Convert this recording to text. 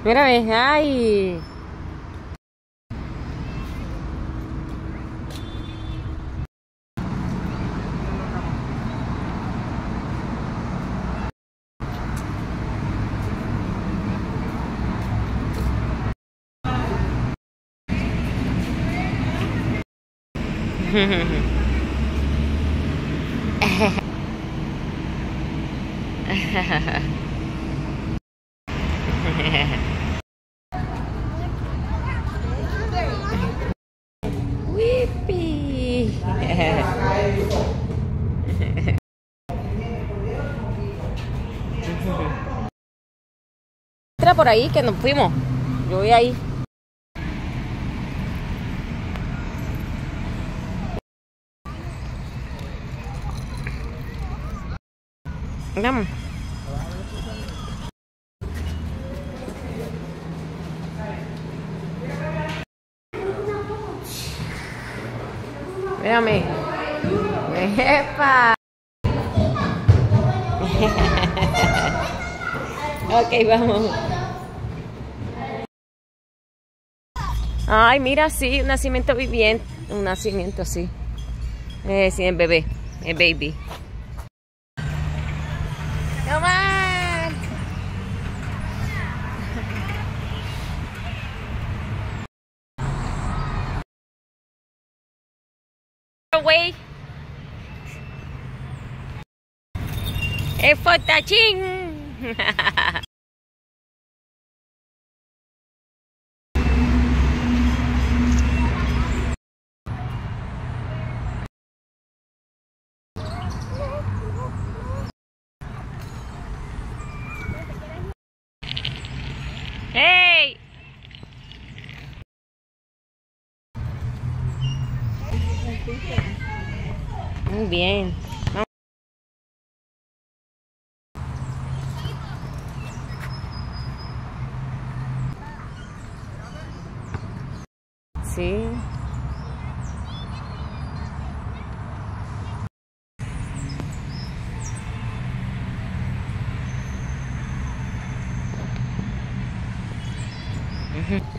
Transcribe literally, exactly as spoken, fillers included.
Mira, ve, ay. Whippy. Entra por ahí que nos fuimos. Yo voy ahí. Vamos. Mírame. ¡Epa! Ok, vamos. Ay, mira, sí, un nacimiento viviente. Un nacimiento, sí. Eh, sí, el bebé. El baby. Come on. Away. El fotachín. Hey. Muy bien. Vamos. Sí. Uh-huh.